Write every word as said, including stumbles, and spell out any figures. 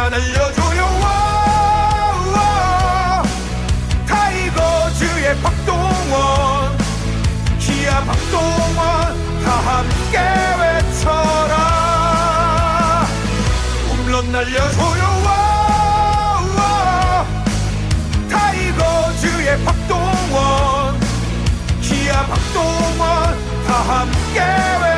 날려줘요. 와, 타이거즈의 박동원, 기아 박동원 다 함께 외쳐라. 홈런 날려줘요. 와, 타이거즈의 박동원, 기아 박동원 다 함께 외쳐라.